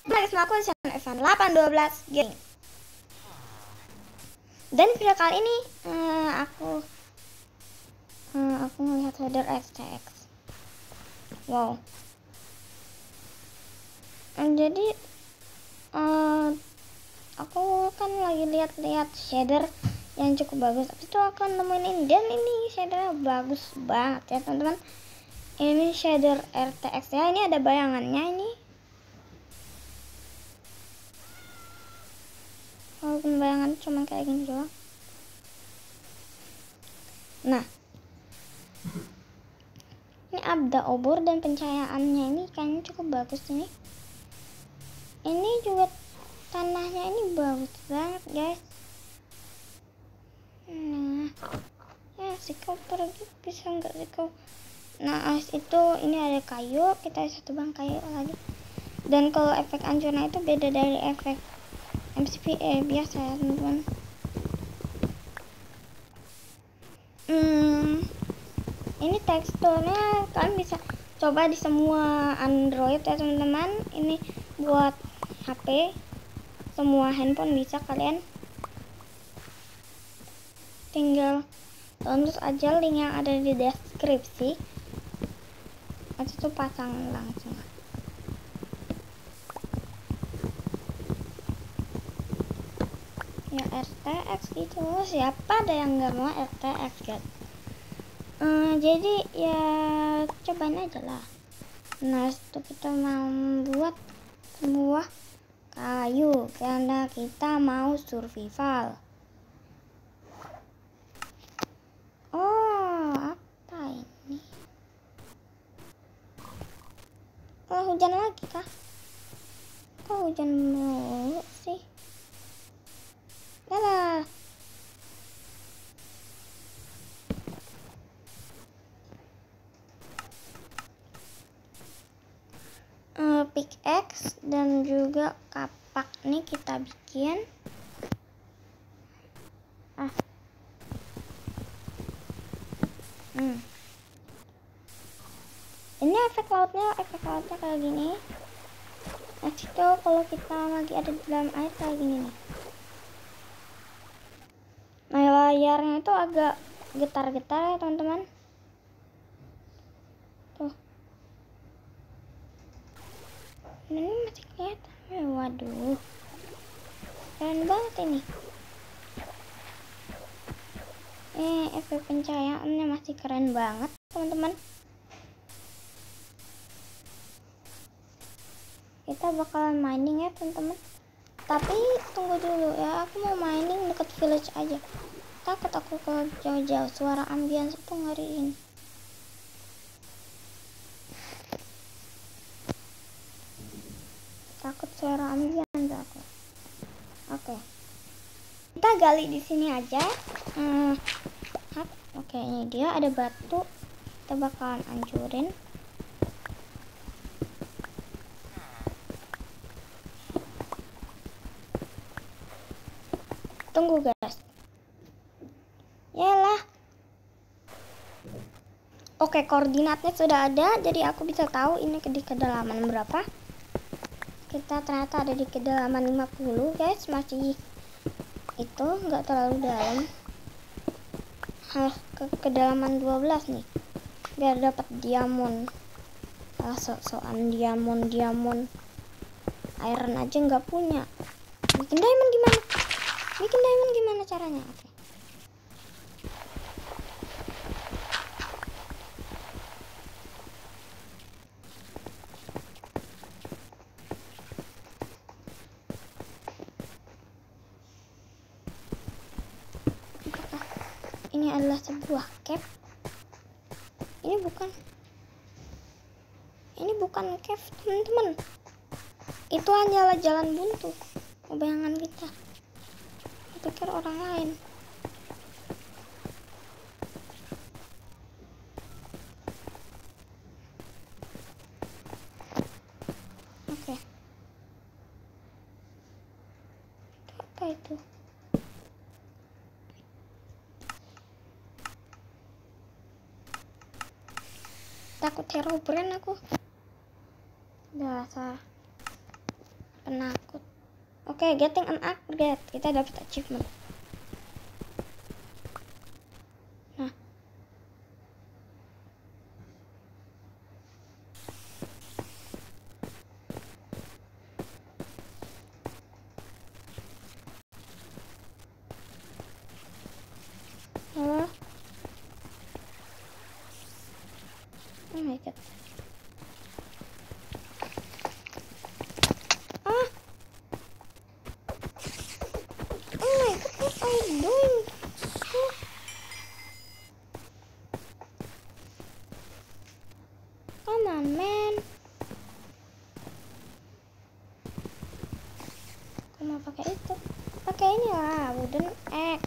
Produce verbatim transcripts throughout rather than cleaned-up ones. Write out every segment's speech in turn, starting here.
Mari semua aku Evan delapan dua belas Gaming. Dan video kali ini uh, aku uh, aku melihat header R T X. Wow. Uh, jadi uh, aku kan lagi lihat-lihat shader yang cukup bagus. Tapi itu aku nemuin ini, dan ini shadernya bagus banget ya teman-teman. Ini shader R T X ya. Ini ada bayangannya ini. Walaupun bayangan cuma kayak gini doang. Nah, ini abda obor dan pencahayaannya ini kayaknya cukup bagus ini. Ini juga tanahnya ini bagus banget guys. Nah, ya si kau pergi bisa nggak sih kau? Nah, as itu ini ada kayu, kita satu bang kayu lagi. Dan kalau efek hancurnya itu beda dari efek M C P E biasa ya teman-teman. Hmm, ini teksturnya kalian bisa coba di semua Android ya teman-teman. Ini buat H P, semua handphone bisa, kalian tinggal download aja link yang ada di deskripsi. Atau tuh pasang langsung. Ya R T X gitu, siapa ada yang nggak mau R T X guys? Hmm, jadi ya cobain aja lah. Nah itu kita mau buat semua kayu karena kita mau survival. Oh apa ini? Oh hujan lagi kah? Kok hujan mulu sih? Lah. Uh, pickaxe dan juga kapak nih kita bikin. Ah. Hmm. Ini efek lautnya, efek lautnya kayak gini. Nah itu kalau kita lagi ada di dalam air kayak gini nih. Nah layarnya itu agak getar-getar ya teman-teman. Tuh. Ini masih kelihatan. Eh, waduh. Keren banget ini. Eh efek pencahayaannya masih keren banget teman-teman. Kita bakalan mining ya teman-teman. Tapi tunggu dulu ya, aku mau mining deket village aja. Takut aku kalau jauh-jauh, suara ambience itu ngeriin. Takut suara ambience aku. Oke. Kita gali di sini aja. Hmm. Oke, ini dia ada batu. Kita bakalan hancurin. Tunggu guys. Yalah. Oke, koordinatnya sudah ada, jadi aku bisa tahu ini di kedalaman berapa. Kita ternyata ada di kedalaman lima puluh guys, masih itu nggak terlalu dalam. Hah, ke kedalaman dua belas nih. Biar dapat diamond. Ah, sok-sokan diamond, diamond. Iron aja nggak punya. Bikin diamond gimana? Bikin diamond gimana caranya? Oke. Ini adalah sebuah cave. Ini bukan. Ini bukan cave, teman-teman. Itu hanyalah jalan buntu. Bayangan kita. Aku pikir orang lain. Oke. Itu apa itu? Takut hero brand aku. Dasar. penakut. Oke, okay, getting an upgrade. Kita dapat achievement. Nah. Halo. Oh my god. Ah. Oh my god, what are you doing? Oh. Come on, man. Aku mau pakai itu. Pakai ini lah, wooden egg.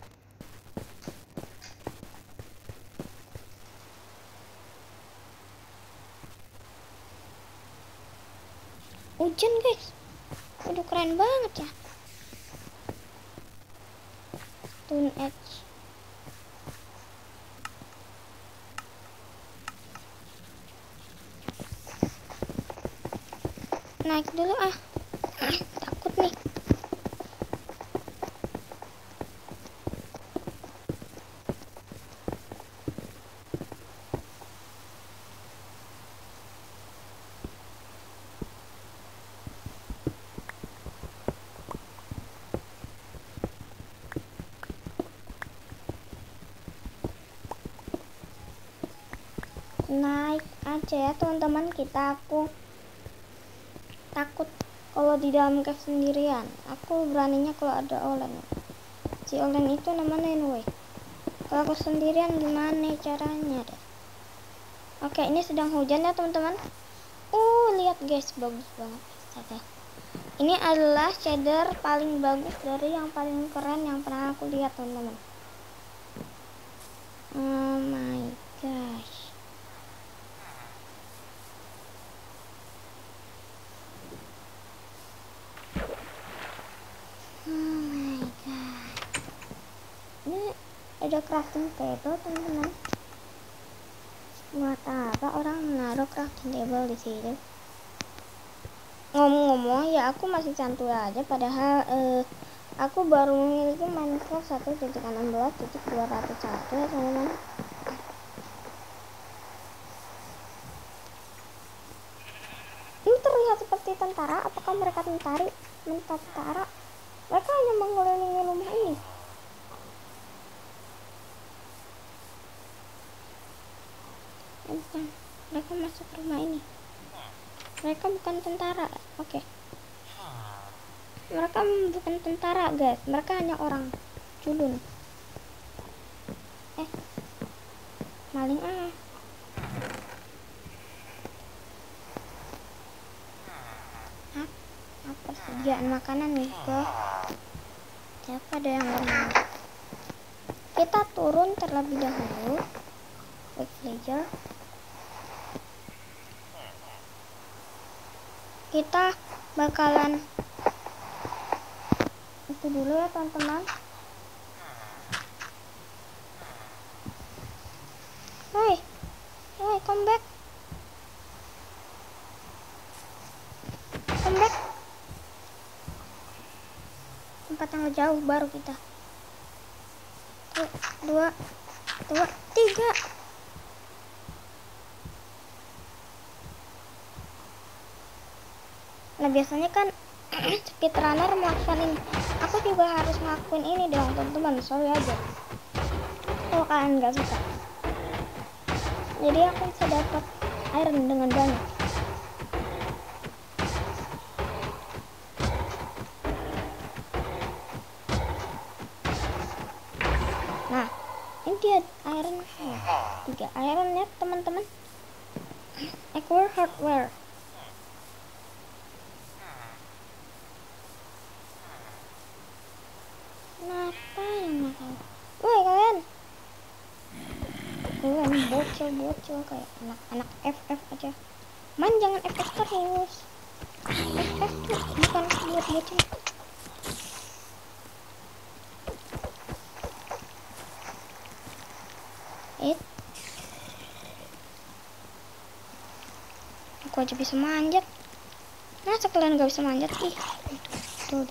Hujan guys, udah keren banget ya. Stone edge. Naik dulu ah, takut nih. Naik aja ya teman-teman, kita aku takut kalau di dalam cave sendirian. Aku beraninya kalau ada Olen. Si Olen itu namanya anyway. Kalau aku sendirian gimana caranya deh. Oke, ini sedang hujan ya teman-teman. Oh lihat guys, bagus banget shader. Ini adalah shader paling bagus dari yang paling keren yang pernah aku lihat teman-teman. Oh my gosh. Ada crafting table teman-teman. Buat apa orang menaruh crafting table di sini? Ngomong-ngomong ya, aku masih santuy aja, padahal eh, aku baru memiliki Minecraft satu titik enam belas titik dua ratus satu ya teman-teman. Ini terlihat seperti tentara. Apakah mereka tentari? Tentara? Mereka hanya mengelilingi rumah ini. Bukan, mereka masuk rumah ini. Mereka bukan tentara. Oke, okay. Mereka bukan tentara guys, mereka hanya orang culun. Eh, maling ah. Hah? Apa persediaan makanan nih bro? Siapa ada yang berenang? Kita turun terlebih dahulu. Quick villager. Kita bakalan itu dulu ya teman-teman. Hai, hai, come back, come back. Tempat yang jauh baru kita. Tuh, dua, dua, tiga. Nah biasanya kan speedrunner melakukan ini. Aku juga harus ngelakuin ini dong teman-teman. Sorry aja kalau kalian nggak suka. Jadi aku bisa dapat iron dengan banyak. Nah ini dia iron. Oh, tiga iron ya teman-teman. Acquire hardware. Kenapa yang nakal? Woi kalian, kalian bocil-bocil kayak anak-anak F F aja. Man jangan F F terus. F F tuh bukan buat bocil. Eh, aku aja bisa manjat. Masa kalian gak bisa manjat sih? Tuh, tuh.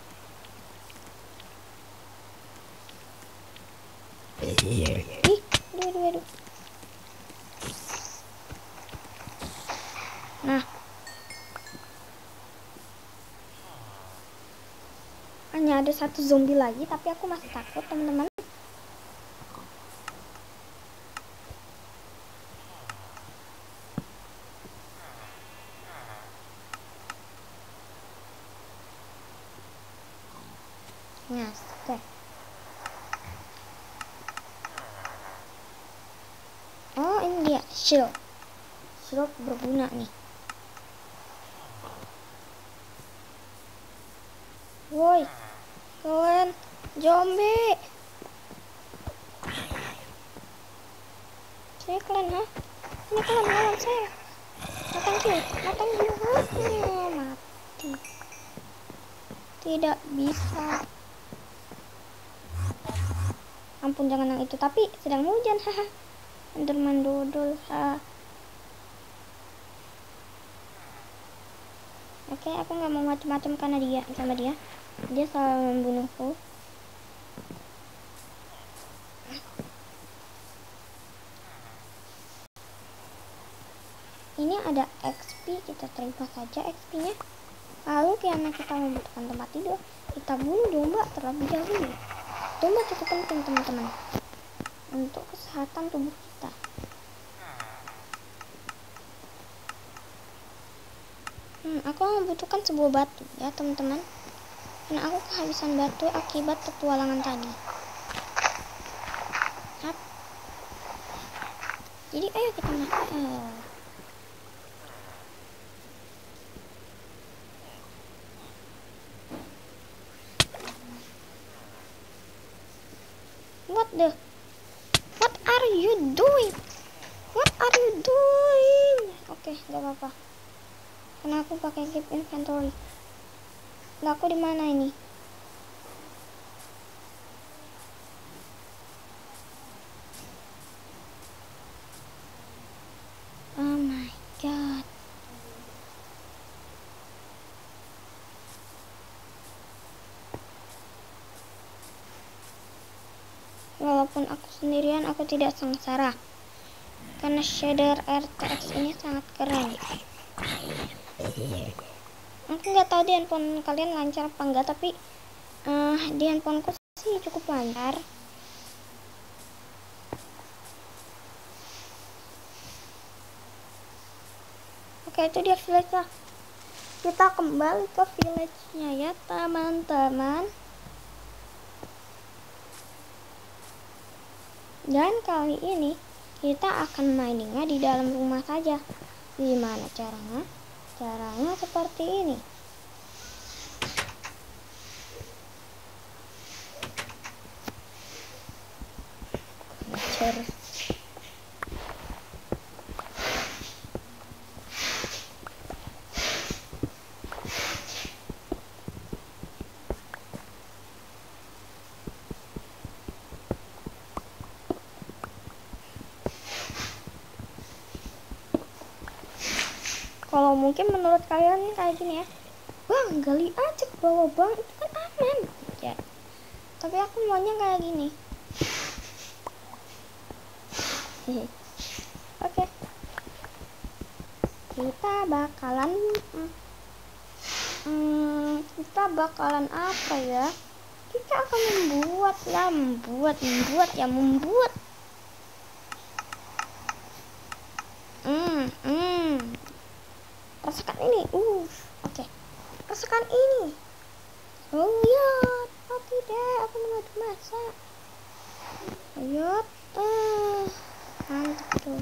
Ih, aduh, aduh, aduh. Nah, hanya ada satu zombie lagi, tapi aku masih takut, teman-teman. Yes, oke. Okay. Oh, ini dia shield. Shield berguna nih. Woi, kalian zombie. Saya kalian, ha? Ini kalian lawan saya. Matang kill, matang kill. Oh, mati. Tidak bisa. Ampun, jangan yang itu. Tapi sedang hujan, haha. Enderman dodol, ha. Oke, aku nggak mau macam-macam karena dia sama dia. Dia selalu membunuhku. Ini ada X P, kita terima saja X P-nya. Lalu karena kita membutuhkan tempat tidur, kita bunuh domba terlebih dahulu. Domba cukup penting, teman-teman, untuk kesehatan tubuh kita. Hmm, aku membutuhkan sebuah batu ya, teman-teman. Karena aku kehabisan batu akibat petualangan tadi. Hap. Jadi ayo kita makan. Oh. What the? What are you doing? What are you doing? Oke, okay, nggak apa-apa. Karena aku pakai keep inventory. Nah, aku di mana ini? Oh my god. Walaupun aku sendirian, aku tidak sengsara. Karena shader R T X ini sangat keren. Aku nggak tahu di handphone kalian lancar apa enggak, tapi uh, di handphoneku sih cukup lancar. Oke, itu dia village lah. Kita kembali ke village-nya ya, teman-teman. Dan kali ini kita akan miningnya di dalam rumah saja. Gimana caranya? Caranya seperti ini. Cer. Kalau mungkin menurut kalian kayak gini ya, bang gali aja ke bawah bang, itu kan aman ya. Tapi aku maunya kayak gini. Oke, okay. Kita bakalan hmm, kita bakalan apa ya? Kita akan membuat ya, membuat, membuat ya, membuat. Hmm, hmm. Rasakan ini, uh, oke. Okay. Rasakan ini. Oh lihat, oh tidak, aku mau masak. Lihat, ah, mantap tuh.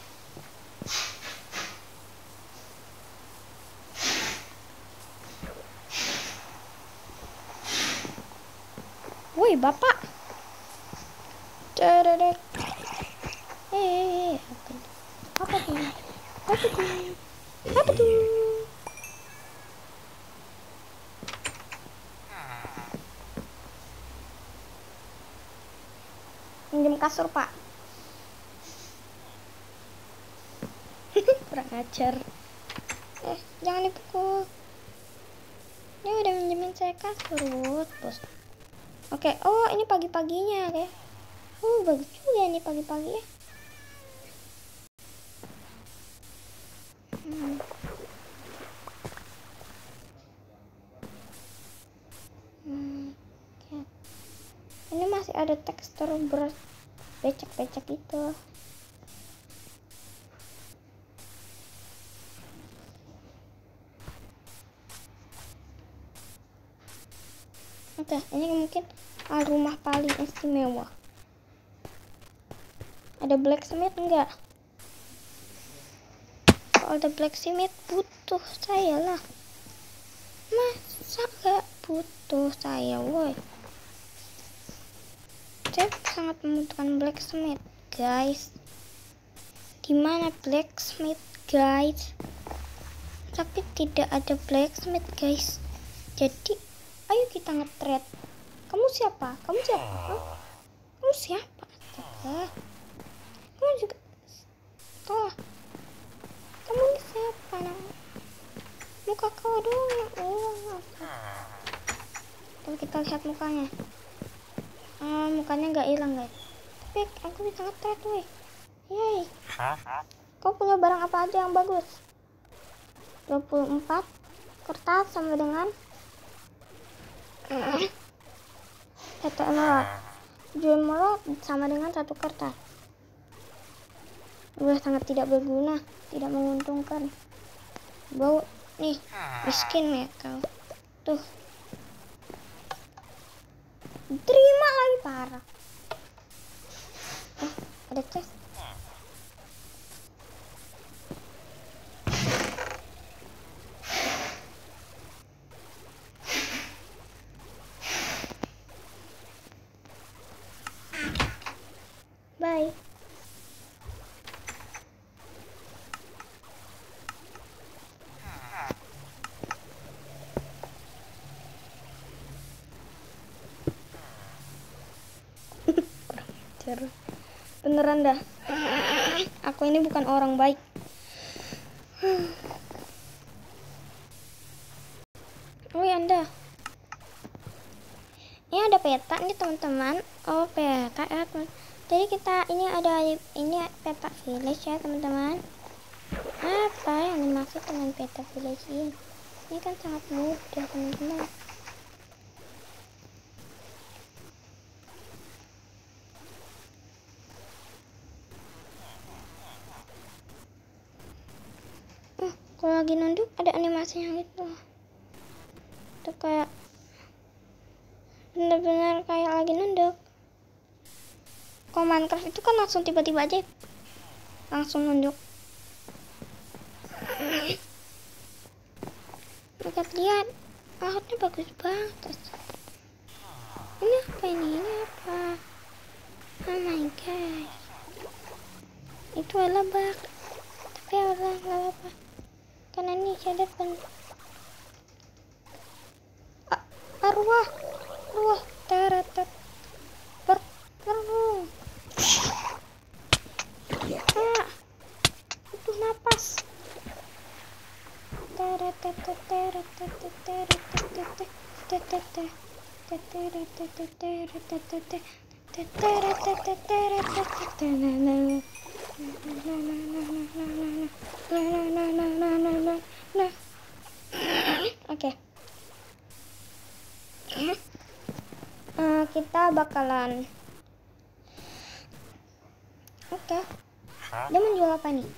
Woi bapak. Dadadek. Eh, apa tuh? Apa tuh? Apa tuh? Pinjam kasur pak. Kurang ajar. Eh, jangan dipukul. bikin saya kasur, bos. bos. Oke, oh ini pagi-paginya ya. Oh bagus juga ini pagi-pagi ya. Hmm. Hmm. Ya. Ini masih ada tekstur berat becek-becek itu. Oke, ini mungkin rumah paling istimewa. Ada blacksmith enggak? Kalau ada blacksmith butuh saya lah. Masa gak butuh saya, woi. Saya sangat membutuhkan blacksmith, guys. Dimana blacksmith, guys? Tapi tidak ada blacksmith, guys. Jadi ayo kita nge-trade. Kamu siapa? Kamu siapa? Hah? Kamu siapa? Astaga. Kamu juga salah. Kamu ini siapa? Nah? Muka kau doang. Oh, coba kita lihat mukanya. Ah, mukanya nggak hilang, guys. Tapi aku bisa nge-trade, weh. Yeay. Kau punya barang apa aja yang bagus? dua puluh empat kertas sama dengan satu emerald. tujuh emerald sama dengan satu kertas. Udah sangat tidak berguna, tidak menguntungkan. Bau nih, miskin ya kau. Tuh. Terima lagi parah. Eh, ada chest. Bye. Beneran dah. Aku ini bukan orang baik. Oh ya Anda. Ini ada peta nih teman-teman. Oh peta ya teman. Jadi kita ini ada ini peta village ya teman-teman. Apa yang dimaksud dengan peta village ini? Ini kan sangat mudah teman-teman. Uh, kalau lagi nunduk ada animasinya gitu. Itu kayak bener-bener kayak lagi nunduk. Kalau Minecraft itu kan langsung tiba-tiba aja langsung nunduk. Lihat lihat, lautnya bagus banget. Ini apa ini? Ini apa? Oh my god. Itu adalah bug. Tapi Allah nggak apa. Karena ini saya depan. Ah, arwah, arwah, teratat, ber, berung. Ah, butuh napas. Oke. Uh, kita bakalan. Oke. Okay. Dia menjual apa nih?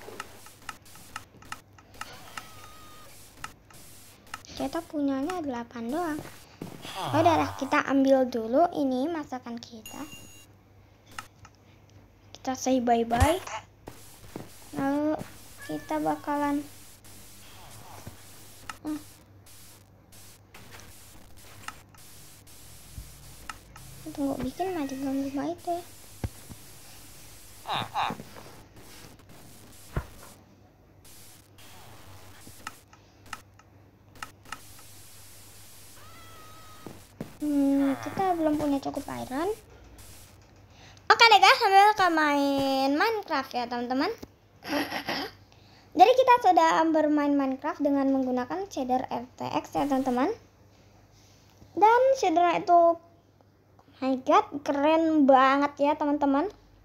Kita punyanya delapan doang. Oh, udah kita ambil dulu ini masakan kita. Kita say bye-bye. Lalu kita bakalan uh. tunggu bikin mati belum rumah itu ya. Hmm, kita belum punya cukup iron. Oke deh guys, sambil kita main Minecraft ya teman-teman. Jadi kita sudah bermain Minecraft dengan menggunakan shader R T X ya teman-teman. Dan shadernya itu, oh my god, keren banget ya teman-teman.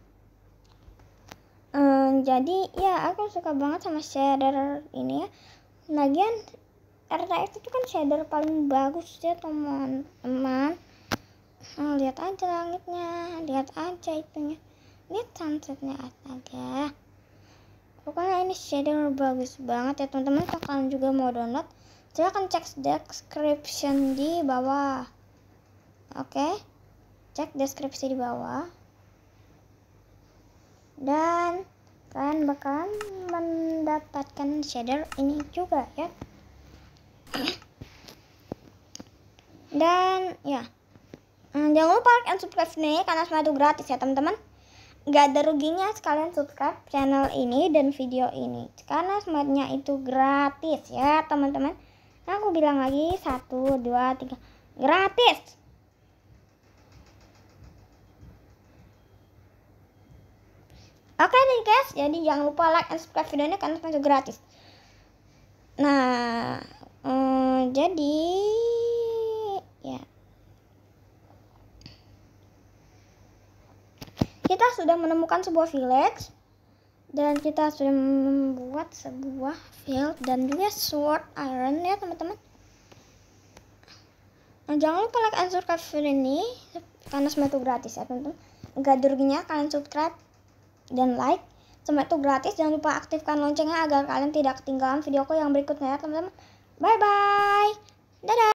Hmm, jadi ya aku suka banget sama shader ini ya. Lagian R T X itu kan shader paling bagus ya teman-teman. Oh, lihat aja langitnya, lihat aja itunya, lihat sunsetnya astaga. Pokoknya ini shader bagus banget ya teman-teman. Kalau kalian juga mau download, silahkan cek description di bawah. Oke, cek deskripsi di bawah. Dan kalian bakalan mendapatkan shader ini juga ya. Dan ya, jangan lupa like and subscribe ini karena semua itu gratis ya teman-teman. Gak ada ruginya sekalian subscribe channel ini dan video ini karena semuanya itu gratis ya teman-teman. Aku bilang lagi, satu, dua, tiga, gratis. Oke nih guys, jadi jangan lupa like and subscribe video ini karena itu gratis. Nah, um, jadi ya, kita sudah menemukan sebuah village dan kita sudah membuat sebuah field dan juga sword iron ya teman-teman. Nah, jangan lupa like and subscribe video ini karena semua itu gratis ya teman-teman. Gak ada ruginya kalian subscribe dan like, semua itu gratis. Jangan lupa aktifkan loncengnya agar kalian tidak ketinggalan videoku yang berikutnya ya teman-teman. Bye bye, dadah.